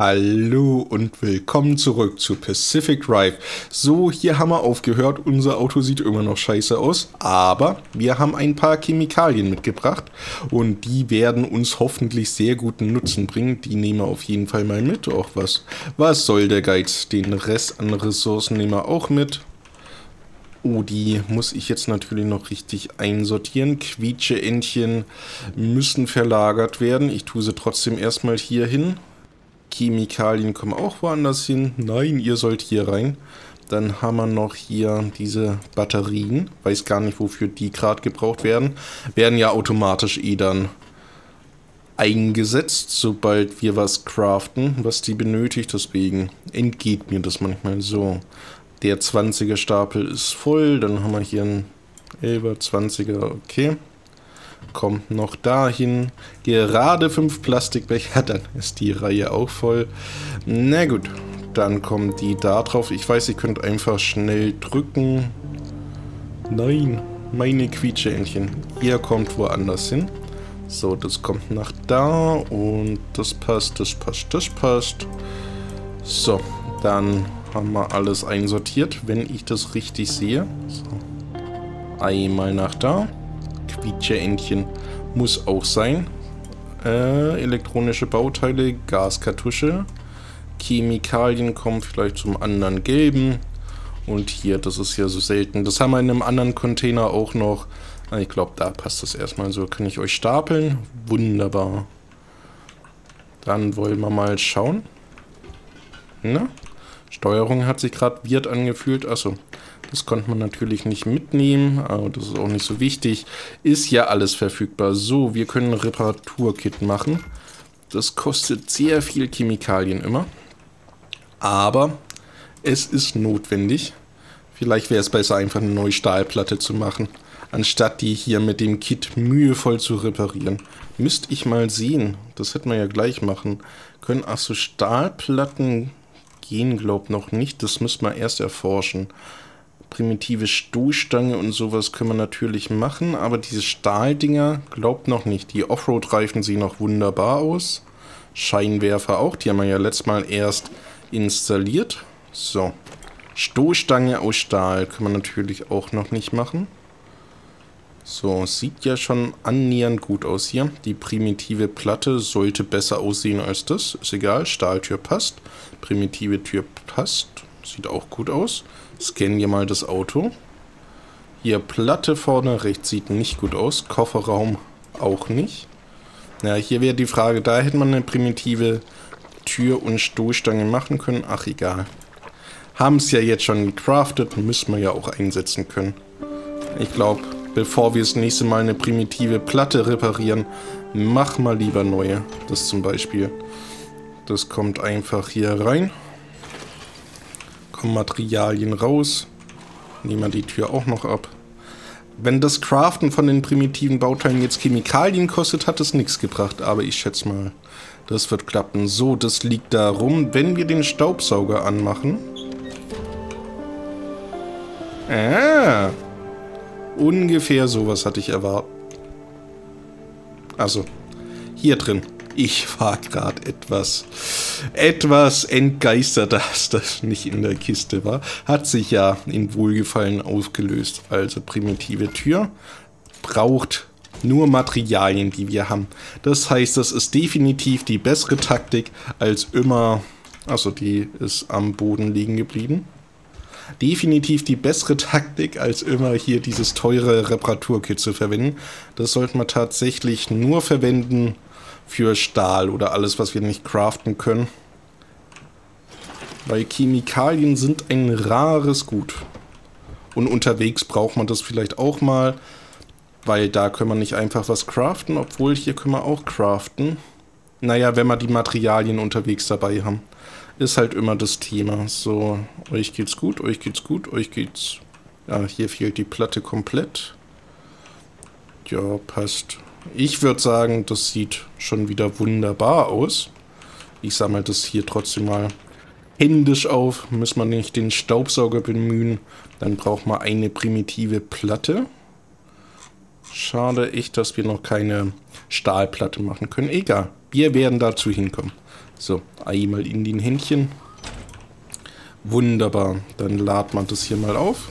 Hallo und willkommen zurück zu Pacific Drive. So, hier haben wir aufgehört. Unser Auto sieht immer noch scheiße aus, aber wir haben ein paar Chemikalien mitgebracht und die werden uns hoffentlich sehr guten Nutzen bringen. Die nehmen wir auf jeden Fall mal mit. Auch was soll der Geiz? Den Rest an Ressourcen nehmen wir auch mit. Oh, die muss ich jetzt natürlich noch richtig einsortieren. Quietscheentchen müssen verlagert werden. Ich tue sie trotzdem erstmal hier hin. Chemikalien kommen auch woanders hin. Nein, ihr sollt hier rein. Dann haben wir noch hier diese Batterien. Weiß gar nicht, wofür die gerade gebraucht werden. Werden ja automatisch dann eingesetzt, sobald wir was craften, was die benötigt. Deswegen entgeht mir das manchmal so. Der 20er Stapel ist voll. Dann haben wir hier einen 11er, 20er. Okay. Kommt noch dahin. Gerade 5 Plastikbecher, dann ist die Reihe auch voll. Na gut, dann kommen die da drauf. Ich weiß, ihr könnt einfach schnell drücken. Nein, meine Quietscheentchen. Ihr kommt woanders hin. So, das kommt nach da und das passt, das passt, das passt. So, dann haben wir alles einsortiert, wenn ich das richtig sehe. So. Einmal nach da. Quietscheentchen muss auch sein. Elektronische Bauteile, Gaskartusche. Chemikalien kommen vielleicht zum anderen gelben. Und hier, das ist ja so selten. Das haben wir in einem anderen Container auch noch. Ich glaube, da passt das erstmal so. Kann ich euch stapeln? Wunderbar. Dann wollen wir mal schauen. Na? Steuerung hat sich gerade weird angefühlt. Achso. Das konnte man natürlich nicht mitnehmen, aber das ist auch nicht so wichtig. Ist ja alles verfügbar. So, wir können ein Reparaturkit machen. Das kostet sehr viel Chemikalien immer. Aber es ist notwendig. Vielleicht wäre es besser, einfach eine neue Stahlplatte zu machen, anstatt die hier mit dem Kit mühevoll zu reparieren. Müsste ich mal sehen. Das hätten wir ja gleich machen können. Achso, Stahlplatten gehen, glaube ich, noch nicht. Das müssen wir erst erforschen. Primitive Stoßstange und sowas können wir natürlich machen, aber diese Stahldinger, glaubt noch nicht. Die Offroad-Reifen sehen noch wunderbar aus. Scheinwerfer auch, die haben wir ja letztes Mal erst installiert. So, Stoßstange aus Stahl können wir natürlich auch noch nicht machen. So, sieht ja schon annähernd gut aus hier. Die primitive Platte sollte besser aussehen als das. Ist egal, Stahltür passt. Primitive Tür passt. Sieht auch gut aus. Scannen wir mal das Auto. Hier Platte vorne rechts sieht nicht gut aus. Kofferraum auch nicht. Ja, hier wäre die Frage, da hätte man eine primitive Tür und Stoßstange machen können. Ach, egal. Haben es ja jetzt schon gecraftet, müssen wir ja auch einsetzen können. Ich glaube, bevor wir das nächste Mal eine primitive Platte reparieren, mach mal lieber neue. Das zum Beispiel. Das kommt einfach hier rein. Materialien raus. Nehmen wir die Tür auch noch ab. Wenn das Craften von den primitiven Bauteilen jetzt Chemikalien kostet, hat es nichts gebracht. Aber ich schätze mal, das wird klappen. So, das liegt darum, wenn wir den Staubsauger anmachen. Ungefähr sowas hatte ich erwartet. Also, hier drin. Ich war gerade etwas entgeistert, dass das nicht in der Kiste war. Hat sich ja in Wohlgefallen aufgelöst. Also primitive Tür braucht nur Materialien, die wir haben. Das heißt, das ist definitiv die bessere Taktik als immer... Achso, die ist am Boden liegen geblieben. Definitiv die bessere Taktik, als immer hier dieses teure Reparaturkit zu verwenden. Das sollte man tatsächlich nur verwenden für Stahl oder alles, was wir nicht craften können. Weil Chemikalien sind ein rares Gut. Und unterwegs braucht man das vielleicht auch mal, weil da können wir nicht einfach was craften, obwohl hier können wir auch craften. Naja, wenn wir die Materialien unterwegs dabei haben. Ist halt immer das Thema. So, euch geht's gut, euch geht's gut, euch geht's... Ja, hier fehlt die Platte komplett. Ja, passt. Ich würde sagen, das sieht schon wieder wunderbar aus. Ich sammle das hier trotzdem mal händisch auf. Müssen wir nicht den Staubsauger bemühen. Dann braucht man eine primitive Platte. Schade echt, dass wir noch keine Stahlplatte machen können. Egal, wir werden dazu hinkommen. So, einmal in den Händchen. Wunderbar. Dann ladet man das hier mal auf.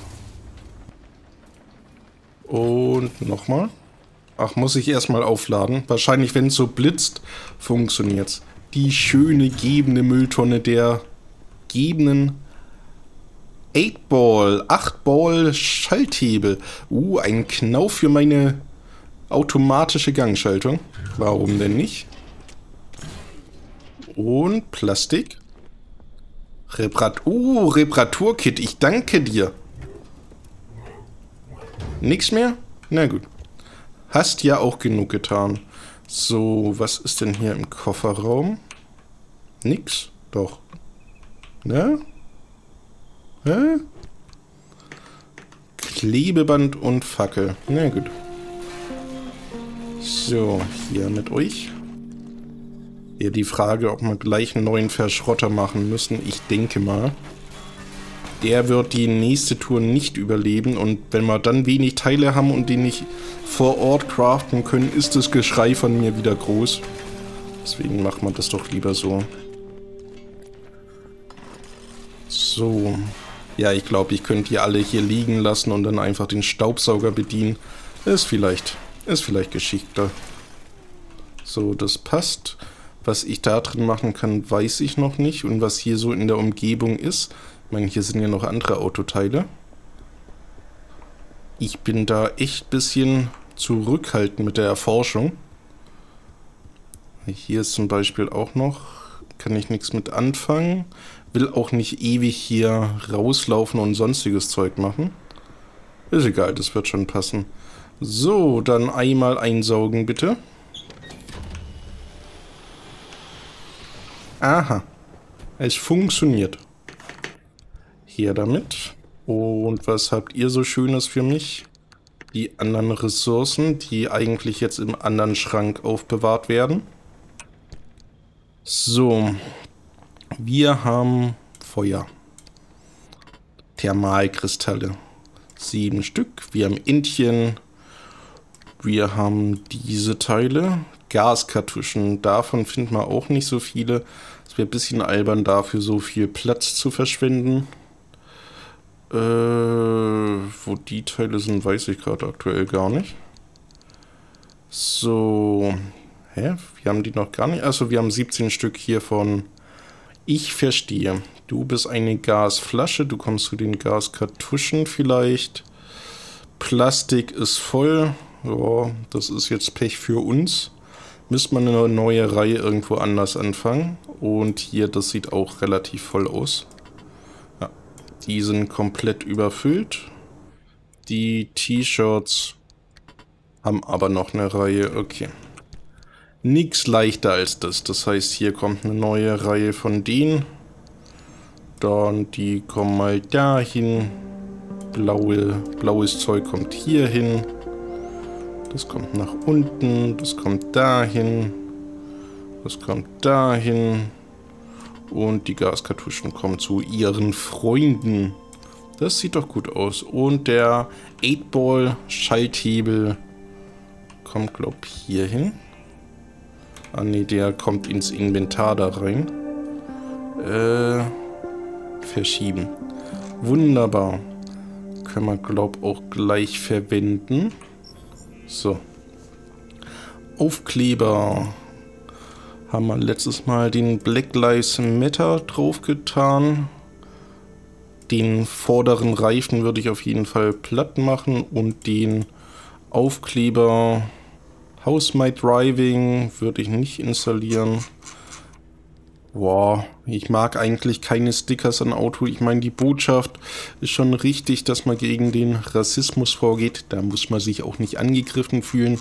Und nochmal. Ach, muss ich erstmal aufladen. Wahrscheinlich, wenn es so blitzt, funktioniert's. Die schöne gebende Mülltonne der gebenden 8-Ball, 8-Ball Schalthebel. Ein Knauf für meine automatische Gangschaltung. Warum denn nicht? Und Plastik. Reparaturkit, ich danke dir. Nix mehr? Na gut. Hast ja auch genug getan. So, was ist denn hier im Kofferraum? Nix? Doch. Ne? Hä? Klebeband und Fackel. Na gut. So, hier mit euch. Ja, die Frage, ob wir gleich einen neuen Verschrotter machen müssen. Ich denke mal. Der wird die nächste Tour nicht überleben. Und wenn wir dann wenig Teile haben und die nicht vor Ort craften können, ist das Geschrei von mir wieder groß. Deswegen machen wir das doch lieber so. So. Ja, ich glaube, ich könnte die alle hier liegen lassen und dann einfach den Staubsauger bedienen. Ist vielleicht geschickter. So, das passt. Was ich da drin machen kann, weiß ich noch nicht. Und was hier so in der Umgebung ist. Ich meine, hier sind ja noch andere Autoteile. Ich bin da echt ein bisschen zurückhaltend mit der Erforschung. Hier ist zum Beispiel auch noch, kann ich nichts mit anfangen. Will auch nicht ewig hier rauslaufen und sonstiges Zeug machen. Ist egal, das wird schon passen. So, dann einmal einsaugen, bitte. Aha. Es funktioniert. Hier damit. Und was habt ihr so Schönes für mich? Die anderen Ressourcen, die eigentlich jetzt im anderen Schrank aufbewahrt werden. So. Wir haben Feuer. Thermalkristalle. 7 Stück. Wir haben Entchen. Wir haben diese Teile. Gaskartuschen. Davon finden wir auch nicht so viele. Es wäre ein bisschen albern, dafür so viel Platz zu verschwenden. Wo die Teile sind, weiß ich gerade aktuell gar nicht. So. Hä? Wir haben die noch gar nicht. Also wir haben 17 Stück hiervon. Ich verstehe. Du bist eine Gasflasche. Du kommst zu den Gaskartuschen vielleicht. Plastik ist voll. Ja, das ist jetzt Pech für uns. Müsste man eine neue Reihe irgendwo anders anfangen. Und hier, das sieht auch relativ voll aus. Ja, die sind komplett überfüllt. Die T-Shirts haben aber noch eine Reihe. Okay. Nichts leichter als das. Das heißt, hier kommt eine neue Reihe von denen. Dann die kommen mal dahin. Blaues Zeug kommt hier hin. Das kommt nach unten. Das kommt dahin. Das kommt dahin. Und die Gaskartuschen kommen zu ihren Freunden. Das sieht doch gut aus. Und der 8-Ball Schalthebel kommt, glaube ich, hier hin. Ah ne, der kommt ins Inventar da rein. Verschieben. Wunderbar. Können wir, glaube ich, auch gleich verwenden. So. Aufkleber. Haben wir letztes Mal den Black Lives Matter draufgetan. Den vorderen Reifen würde ich auf jeden Fall platt machen. Und den Aufkleber House My Driving würde ich nicht installieren. Boah, ich mag eigentlich keine Stickers an Auto. Ich meine, die Botschaft ist schon richtig, dass man gegen den Rassismus vorgeht. Da muss man sich auch nicht angegriffen fühlen.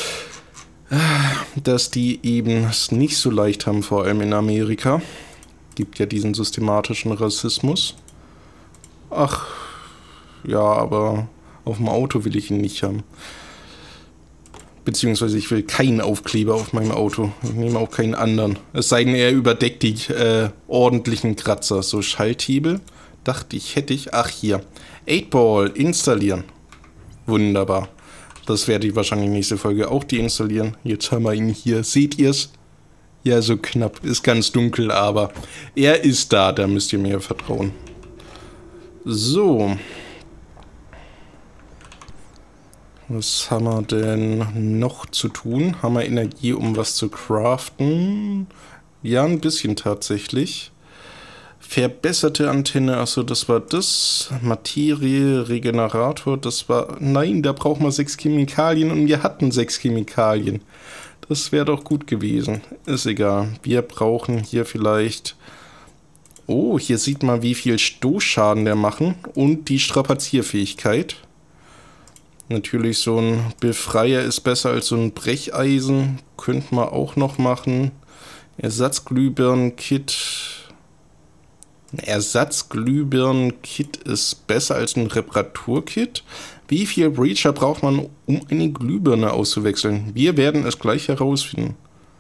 Dass die eben es nicht so leicht haben, vor allem in Amerika. Gibt ja diesen systematischen Rassismus. Ach, ja, aber auf dem Auto will ich ihn nicht haben. Beziehungsweise ich will keinen Aufkleber auf meinem Auto. Ich nehme auch keinen anderen. Es sei denn, er überdeckt die ordentlichen Kratzer. So, Schalthebel. Dachte ich, hätte ich. Ach, hier. 8-Ball installieren. Wunderbar. Das werde ich wahrscheinlich nächste Folge auch deinstallieren. Jetzt haben wir ihn hier. Seht ihr's? Ja, so knapp. Ist ganz dunkel, aber er ist da. Da müsst ihr mir vertrauen. So. Was haben wir denn noch zu tun? Haben wir Energie, um was zu craften? Ja, ein bisschen tatsächlich. Verbesserte Antenne, achso, das war das. Materie, Regenerator, das war... Nein, da brauchen wir 6 Chemikalien und wir hatten 6 Chemikalien. Das wäre doch gut gewesen. Ist egal. Wir brauchen hier vielleicht... Oh, hier sieht man, wie viel Stoßschaden der machen und die Strapazierfähigkeit. Natürlich, so ein Befreier ist besser als so ein Brecheisen. Könnte man auch noch machen. Ersatzglühbirnen-Kit. Ein Ersatzglühbirnen-Kit ist besser als ein Reparaturkit. Wie viel Breacher braucht man, um eine Glühbirne auszuwechseln? Wir werden es gleich herausfinden.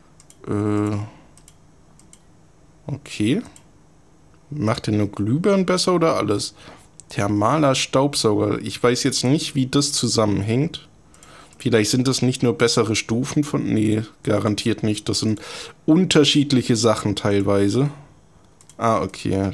Okay. Macht denn nur Glühbirnen besser oder alles? Thermaler Staubsauger. Ich weiß jetzt nicht, wie das zusammenhängt. Vielleicht sind das nicht nur bessere Stufen von... Nee, garantiert nicht. Das sind unterschiedliche Sachen teilweise. Ah, okay.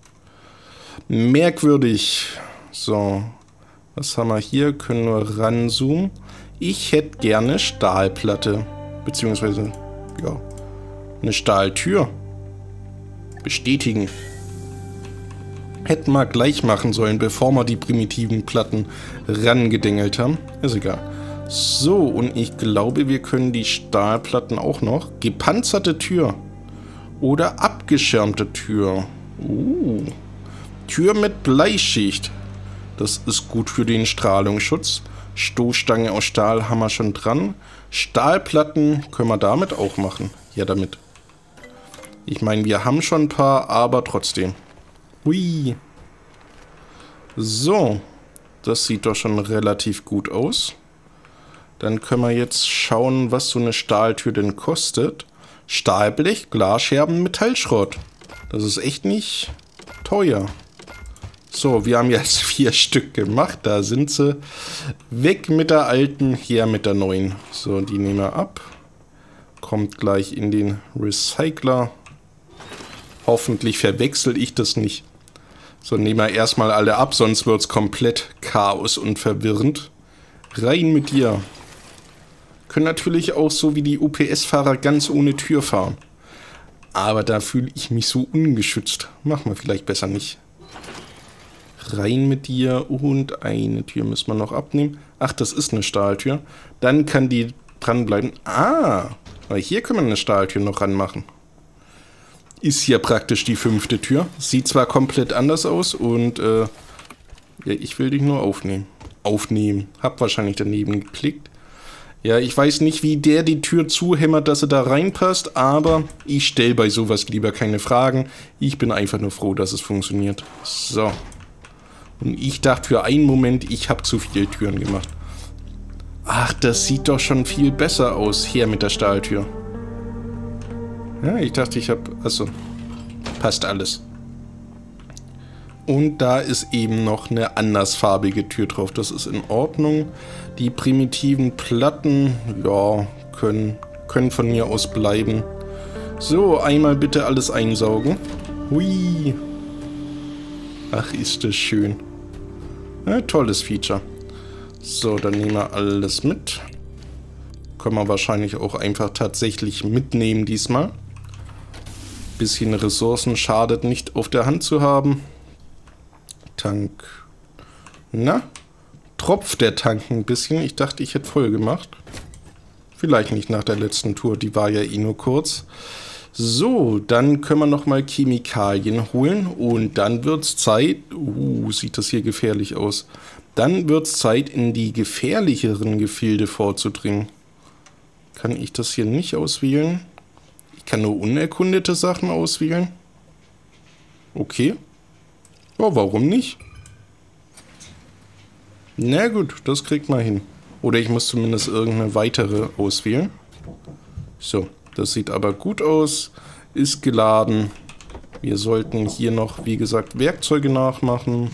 Merkwürdig. So. Was haben wir hier? Können wir ranzoomen. Ich hätte gerne Stahlplatte. Beziehungsweise, ja, eine Stahltür. Bestätigen. Hätten wir gleich machen sollen, bevor wir die primitiven Platten rangedengelt haben. Ist egal. So, und ich glaube, wir können die Stahlplatten auch noch. Gepanzerte Tür. Oder abgeschirmte Tür. Tür mit Bleischicht. Das ist gut für den Strahlungsschutz. Stoßstange aus Stahl haben wir schon dran. Stahlplatten können wir damit auch machen. Ja, damit. Ich meine, wir haben schon ein paar, aber trotzdem. Hui. So. Das sieht doch schon relativ gut aus. Dann können wir jetzt schauen, was so eine Stahltür denn kostet. Stahlblech, Glasscherben, Metallschrott. Das ist echt nicht teuer. So, wir haben jetzt 4 Stück gemacht. Da sind sie. Weg mit der alten, her mit der neuen. So, die nehmen wir ab. Kommt gleich in den Recycler. Hoffentlich verwechsel ich das nicht. So, nehmen wir erstmal alle ab, sonst wird es komplett Chaos und verwirrend. Rein mit dir. Können natürlich auch so wie die UPS-Fahrer ganz ohne Tür fahren. Aber da fühle ich mich so ungeschützt. Machen wir vielleicht besser nicht. Rein mit dir und eine Tür müssen wir noch abnehmen. Ach, das ist eine Stahltür. Dann kann die dranbleiben. Ah, weil hier können wir eine Stahltür noch ranmachen. Ist hier praktisch die 5. Tür. Sieht zwar komplett anders aus und ja, ich will dich nur aufnehmen. Aufnehmen. Hab wahrscheinlich daneben geklickt. Ja, ich weiß nicht, wie der die Tür zuhämmert, dass sie da reinpasst, aber ich stelle bei sowas lieber keine Fragen. Ich bin einfach nur froh, dass es funktioniert. So. Und ich dachte für einen Moment, ich habe zu viele Türen gemacht. Ach, das sieht doch schon viel besser aus. Her mit der Stahltür. Ja, ich dachte, ich habe... Achso. Passt alles. Und da ist eben noch eine andersfarbige Tür drauf. Das ist in Ordnung. Die primitiven Platten, ja, können von mir aus bleiben. So, einmal bitte alles einsaugen. Hui. Ach, ist das schön. Ja, tolles Feature. So, dann nehmen wir alles mit. Können wir wahrscheinlich auch einfach tatsächlich mitnehmen diesmal. Bisschen Ressourcen schadet nicht auf der Hand zu haben. Tank. Na? Tropft der Tank ein bisschen? Ich dachte, ich hätte voll gemacht. Vielleicht nicht nach der letzten Tour, die war ja eh nur kurz. So, dann können wir nochmal Chemikalien holen und dann wird es Zeit... sieht das hier gefährlich aus. Dann wird es Zeit, in die gefährlicheren Gefilde vorzudringen. Kann ich das hier nicht auswählen? Ich kann nur unerkundete Sachen auswählen. Okay. Ja, warum nicht? Na gut, das kriegt man hin. Oder ich muss zumindest irgendeine weitere auswählen. So, das sieht aber gut aus. Ist geladen. Wir sollten hier noch, wie gesagt, Werkzeuge nachmachen.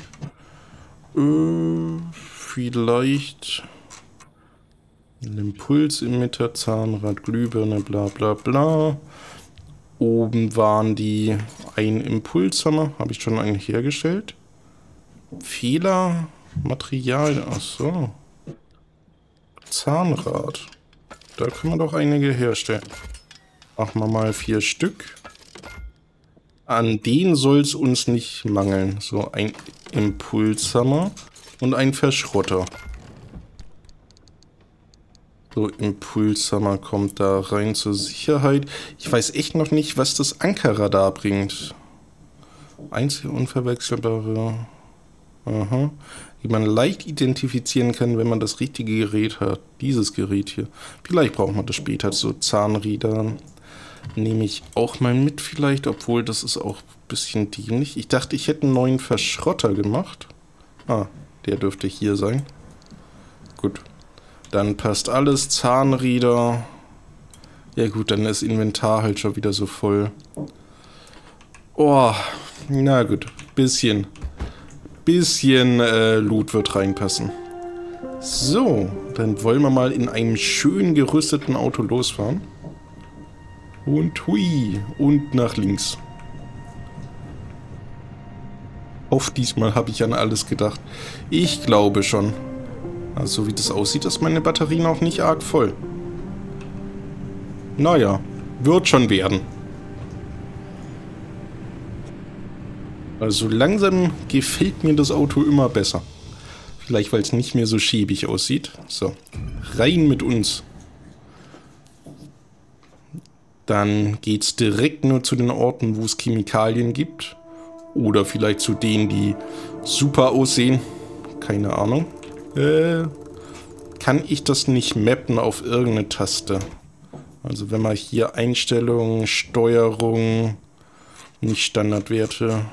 Vielleicht ein Impulsemitter, Zahnrad, Glühbirne, bla bla bla. oben waren die ein Impulshammer. Habe ich schon einen hergestellt? Fehler, Material, achso. Zahnrad. Da können wir doch einige herstellen. Machen wir mal 4 Stück. An denen soll es uns nicht mangeln. So, ein Impulshammer und ein Verschrotter. So, Impulshammer kommt da rein zur Sicherheit. Ich weiß echt noch nicht, was das Ankerradar bringt. Einzige unverwechselbare... Aha. Die man leicht identifizieren kann, wenn man das richtige Gerät hat. Dieses Gerät hier. Vielleicht braucht man das später. So Zahnräder nehme ich auch mal mit vielleicht, obwohl das ist auch ein bisschen dämlich. Ich dachte, ich hätte einen neuen Verschrotter gemacht. Ah, der dürfte hier sein. Gut. Dann passt alles. Zahnräder. Ja gut, dann ist Inventar halt schon wieder so voll. Oh, na gut. Bisschen Loot wird reinpassen. So, dann wollen wir mal in einem schön gerüsteten Auto losfahren. Und hui, und nach links. Auf diesmal habe ich an alles gedacht. Ich glaube schon. Also wie das aussieht, ist meine Batterie noch nicht arg voll. Naja, wird schon werden. Also langsam gefällt mir das Auto immer besser. Vielleicht, weil es nicht mehr so schäbig aussieht. So, rein mit uns. Dann geht's direkt nur zu den Orten, wo es Chemikalien gibt. Oder vielleicht zu denen, die super aussehen. Keine Ahnung. Kann ich das nicht mappen auf irgendeine Taste? Also wenn man hier Einstellungen, Steuerung, nicht Standardwerte...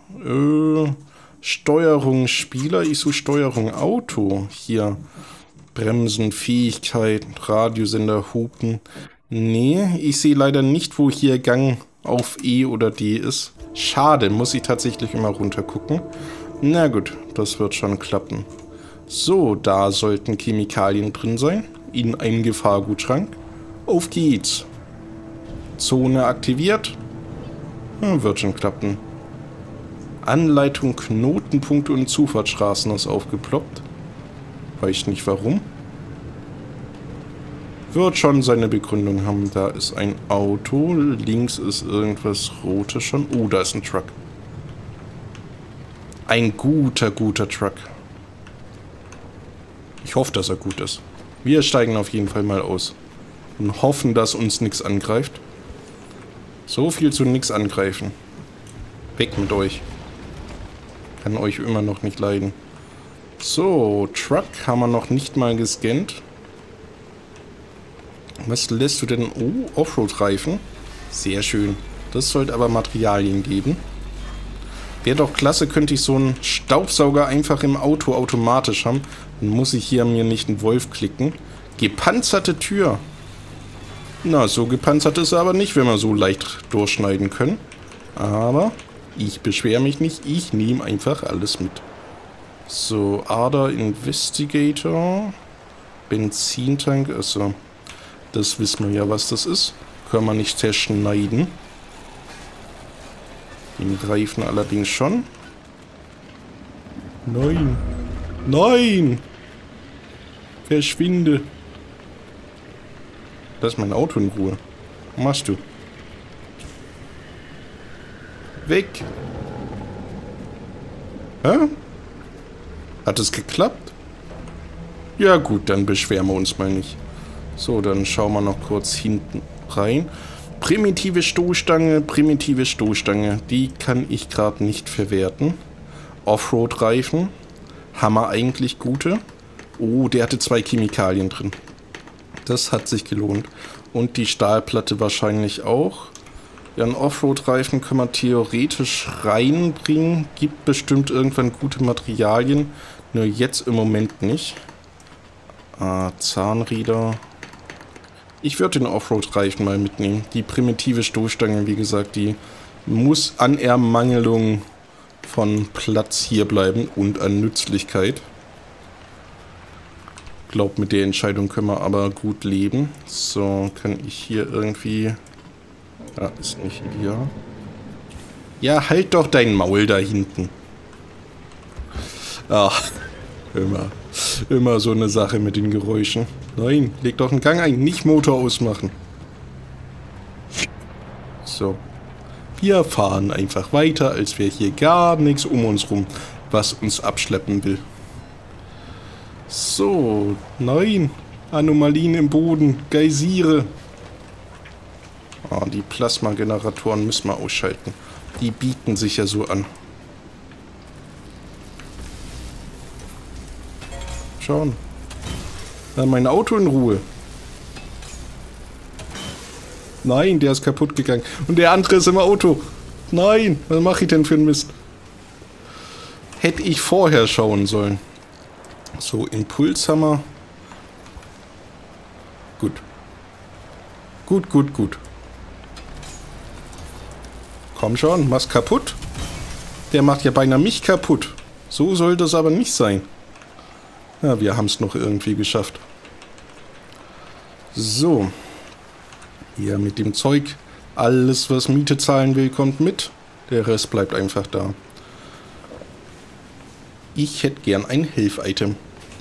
Steuerung Spieler, ich suche Steuerung Auto. Hier Bremsen, Fähigkeit, Radiosender, Hupen. Nee, ich sehe leider nicht, wo hier Gang auf E oder D ist. Schade, muss ich tatsächlich immer runter gucken. Na gut, das wird schon klappen. So, da sollten Chemikalien drin sein. In einem Gefahrgutschrank. Auf geht's. Zone aktiviert. Ja, wird schon klappen. Anleitung, Knotenpunkte und Zufahrtsstraßen ist aufgeploppt. Weiß nicht warum. Wird schon seine Begründung haben. Da ist ein Auto. Links ist irgendwas Rotes schon. Oh, da ist ein Truck. Ein guter Truck. Ich hoffe, dass er gut ist. Wir steigen auf jeden Fall mal aus. Und hoffen, dass uns nichts angreift. So viel zu nichts angreifen. Weg mit euch. Kann euch immer noch nicht leiden. So, Truck haben wir noch nicht mal gescannt. Was lässt du denn? Oh, Offroad-Reifen. Sehr schön. Das sollte aber Materialien geben. Wäre doch klasse, könnte ich so einen Staubsauger einfach im Auto automatisch haben. Dann muss ich hier mir nicht einen Wolf klicken. Gepanzerte Tür. Na, so gepanzert ist er aber nicht, wenn wir so leicht durchschneiden können. Aber ich beschwere mich nicht. Ich nehme einfach alles mit. So, Ader Investigator. Benzintank. Also, das wissen wir ja, was das ist. Können wir nicht zerschneiden. Den Reifen allerdings schon. Nein. Nein! Verschwinde. Lass mein Auto in Ruhe. Was machst du? Weg! Hä? Hat es geklappt? Ja gut, dann beschweren wir uns mal nicht. So, dann schauen wir noch kurz hinten rein. Primitive Stoßstange, die kann ich gerade nicht verwerten. Offroad-Reifen, haben wir eigentlich gute. Oh, der hatte 2 Chemikalien drin. Das hat sich gelohnt. Und die Stahlplatte wahrscheinlich auch. Ja, einen Offroad-Reifen können wir theoretisch reinbringen. Gibt bestimmt irgendwann gute Materialien. Nur jetzt im Moment nicht. Zahnräder. Ich würde den Offroad-Reifen mal mitnehmen. Die primitive Stoßstange, wie gesagt, die muss an Ermangelung von Platz hier bleiben und an Nützlichkeit. Ich glaube, mit der Entscheidung können wir aber gut leben. So, kann ich hier irgendwie... Ah, ist nicht hier. Ja, halt doch dein Maul da hinten. Ach, immer so eine Sache mit den Geräuschen. Nein, leg doch einen Gang ein, nicht Motor ausmachen. So. Wir fahren einfach weiter, als wäre hier gar nichts um uns rum, was uns abschleppen will. So, nein. Anomalien im Boden, Geysire. Ah, die Plasmageneratoren müssen wir ausschalten. Die bieten sich ja so an. Schauen. Mein Auto in Ruhe. Nein, der ist kaputt gegangen. Und der andere ist im Auto. Nein, was mache ich denn für einen Mist? Hätte ich vorher schauen sollen. So, Impulshammer. Gut. Gut. Komm schon, mach's kaputt. Der macht ja beinahe mich kaputt. So soll das aber nicht sein. Ja, wir haben es noch irgendwie geschafft. So. Hier mit dem Zeug. Alles, was Miete zahlen will, kommt mit. Der Rest bleibt einfach da. Ich hätte gern ein Hilf-Item.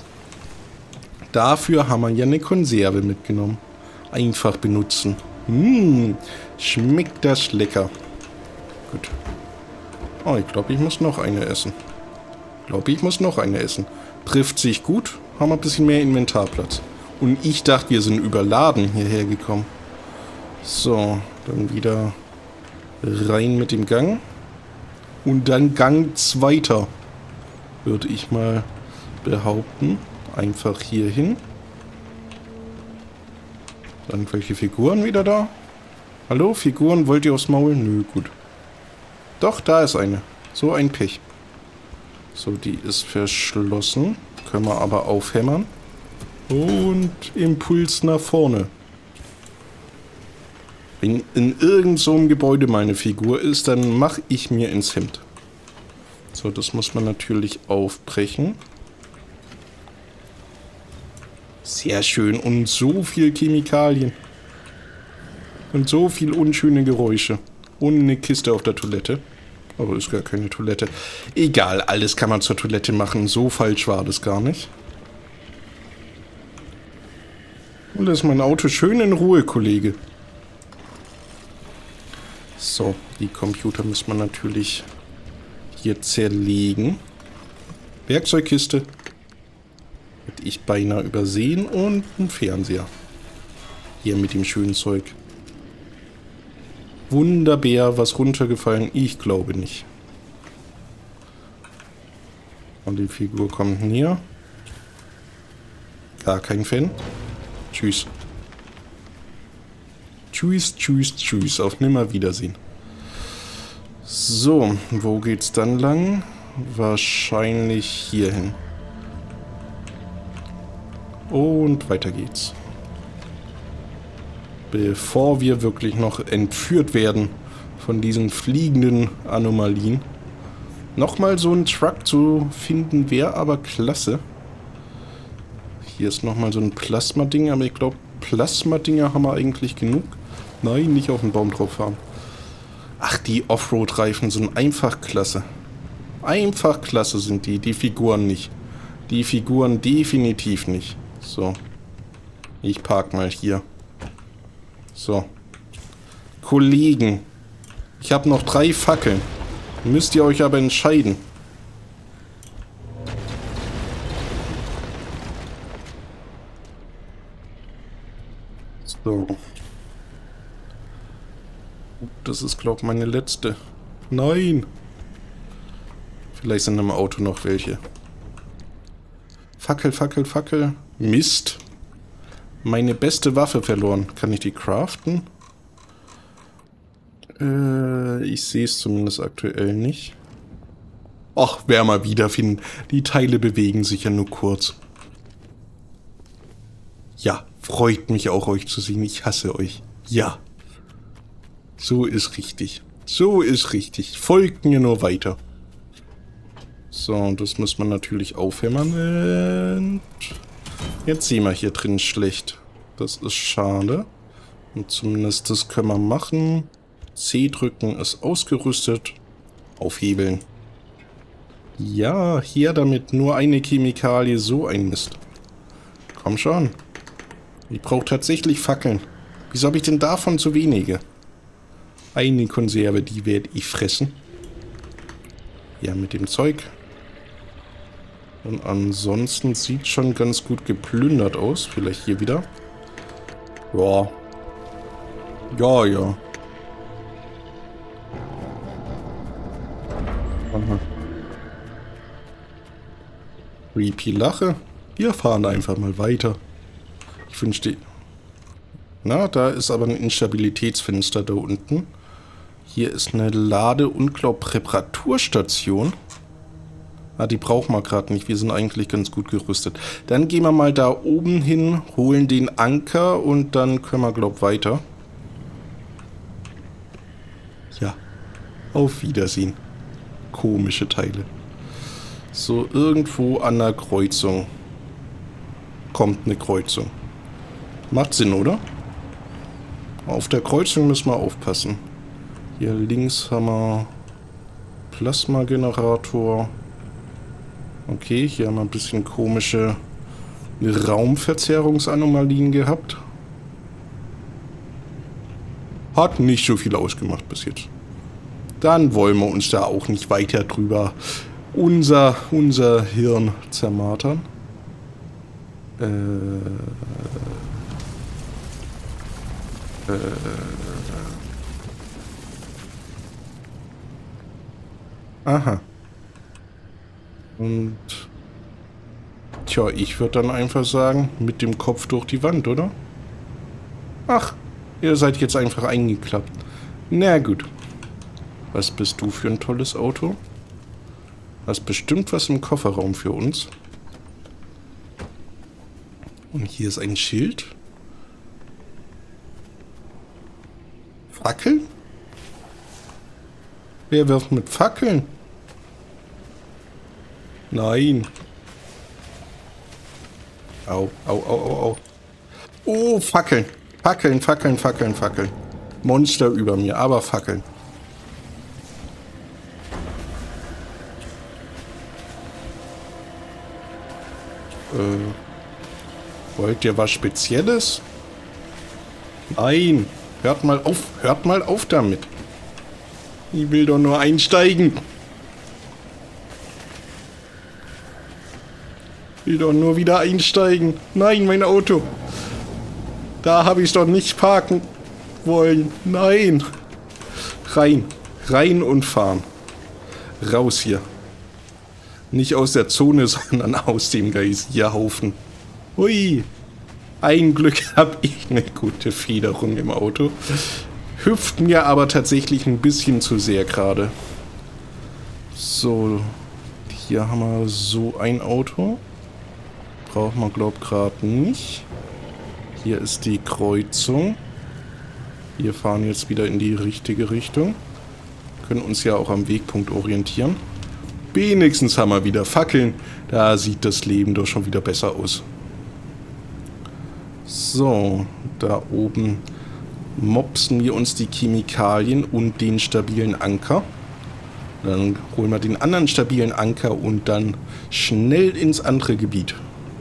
Dafür haben wir ja eine Konserve mitgenommen. Einfach benutzen. Schmeckt das lecker. Gut. Oh, ich glaube, ich muss noch eine essen. Trifft sich gut. Haben wir ein bisschen mehr Inventarplatz. Und ich dachte, wir sind überladen hierher gekommen. So, dann wieder rein mit dem Gang. Und dann Gang 2. Würde ich mal behaupten. Einfach hier hin. Dann welche Figuren wieder da? Hallo, Figuren, wollt ihr aufs Maul? Nö, gut. Doch, da ist eine. So ein Pech. So, die ist verschlossen. Können wir aber aufhämmern. Und Impuls nach vorne. Wenn in irgend so einem Gebäude meine Figur ist, dann mache ich mir ins Hemd. So, das muss man natürlich aufbrechen. Sehr schön. Und so viel Chemikalien. Und so viel unschöne Geräusche. Und eine Kiste auf der Toilette. Aber ist gar keine Toilette. Egal, alles kann man zur Toilette machen. So falsch war das gar nicht. Und lass mein Auto schön in Ruhe, Kollege. So, die Computer muss man natürlich hier zerlegen. Werkzeugkiste. Hätte ich beinahe übersehen. Und ein Fernseher. Hier mit dem schönen Zeug. Wunderbär, was runtergefallen? Ich glaube nicht. Und die Figur kommt näher. Gar kein Fan. Tschüss. Tschüss. Auf Nimmerwiedersehen. So, wo geht's dann lang? Wahrscheinlich hierhin. Und weiter geht's. Bevor wir wirklich noch entführt werden von diesen fliegenden Anomalien. Nochmal so einen Truck zu finden wäre aber klasse. Hier ist nochmal so ein Plasma-Ding, aber ich glaube, Plasma-Dinger haben wir eigentlich genug. Nein, nicht auf den Baum drauf fahren. Ach, die Offroad-Reifen sind einfach klasse. Einfach klasse sind die Figuren nicht. Die Figuren definitiv nicht. So. Ich park mal hier. So. Kollegen. Ich habe noch 3 Fackeln. Müsst ihr euch aber entscheiden. So. Das ist, glaube ich, meine letzte. Nein. Vielleicht sind im Auto noch welche. Fackel. Mist. Meine beste Waffe verloren. Kann ich die craften? Ich sehe es zumindest aktuell nicht. Ach, wer mal wiederfinden. Die Teile bewegen sich ja nur kurz. Ja, freut mich auch, euch zu sehen. Ich hasse euch. Ja. So ist richtig. Folgt mir nur weiter. So, und das muss man natürlich aufhämmern. Und jetzt sehen wir hier drin schlecht. Das ist schade. Und zumindest das können wir machen. C drücken ist ausgerüstet. Aufhebeln. Ja, hier damit. Nur eine Chemikalie, so ein Mist. Komm schon. Ich brauche tatsächlich Fackeln. Wieso habe ich denn davon zu wenige? Eine Konserve, die werde ich fressen. Ja, mit dem Zeug. Und ansonsten sieht schon ganz gut geplündert aus. Vielleicht hier wieder. Ja. Ja, ja. Aha. Creepy Lache. Wir fahren einfach mal weiter. Ich wünschte... Na, da ist aber ein Instabilitätsfenster da unten. Hier ist eine Lade- und, glaub, Reparaturstation. Ah, die brauchen wir gerade nicht. Wir sind eigentlich ganz gut gerüstet. Dann gehen wir mal da oben hin, holen den Anker und dann können wir, glaub, weiter. Ja. Auf Wiedersehen. Komische Teile. So, irgendwo an der Kreuzung kommt eine Kreuzung. Macht Sinn, oder? Auf der Kreuzung müssen wir aufpassen. Hier links haben wir Plasmagenerator. Okay, hier haben wir ein bisschen komische Raumverzerrungsanomalien gehabt. Hat nicht so viel ausgemacht bis jetzt. Dann wollen wir uns da auch nicht weiter drüber unser Hirn zermartern. Aha. Und tja, ich würde dann einfach sagen, mit dem Kopf durch die Wand, oder? Ach, ihr seid jetzt einfach eingeklappt. Na gut. Was bist du für ein tolles Auto? Hast bestimmt was im Kofferraum für uns. Und hier ist ein Schild. Fackeln? Wer wirft mit Fackeln? Nein. Au, au, au, au, au. Oh, Fackeln. Fackeln, Fackeln, Fackeln, Fackeln. Monster über mir, aber Fackeln. Wollt ihr was Spezielles? Nein. Hört mal auf damit. Ich will doch nur einsteigen. Ich will doch nur wieder einsteigen. Nein, mein Auto. Da habe ich es doch nicht parken wollen. Nein. Rein. Rein und fahren. Raus hier. Nicht aus der Zone, sondern aus dem Geysirhaufen. Hui. Ein Glück habe ich eine gute Federung im Auto. Hüpft mir aber tatsächlich ein bisschen zu sehr gerade. So. Hier haben wir so ein Auto. Braucht man, glaube ich, gerade nicht. Hier ist die Kreuzung. Wir fahren jetzt wieder in die richtige Richtung. Können uns ja auch am Wegpunkt orientieren. Wenigstens haben wir wieder Fackeln. Da sieht das Leben doch schon wieder besser aus. So, da oben mopsen wir uns die Chemikalien und den stabilen Anker. Dann holen wir den anderen stabilen Anker und dann schnell ins andere Gebiet.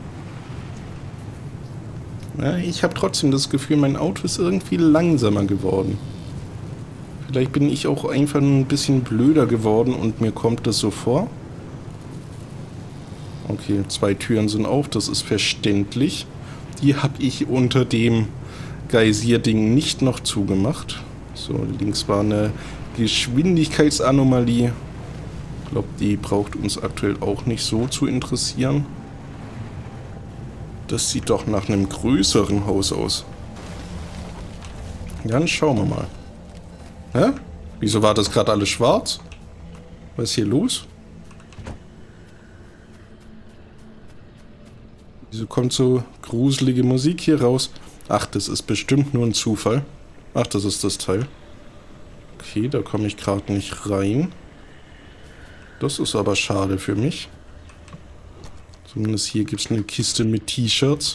Ja, ich habe trotzdem das Gefühl, mein Auto ist irgendwie langsamer geworden. Vielleicht bin ich auch einfach ein bisschen blöder geworden und mir kommt das so vor. Okay, 2 Türen sind auf, das ist verständlich. Die habe ich unter dem Geysir-Ding nicht noch zugemacht. So, links war eine Geschwindigkeitsanomalie. Ich glaube, die braucht uns aktuell auch nicht so zu interessieren. Das sieht doch nach einem größeren Haus aus. Dann schauen wir mal. Hä? Wieso war das gerade alles schwarz? Was ist hier los? Wieso kommt so gruselige Musik hier raus? Ach, das ist bestimmt nur ein Zufall. Ach, das ist das Teil. Okay, da komme ich gerade nicht rein. Das ist aber schade für mich. Zumindest hier gibt es eine Kiste mit T-Shirts.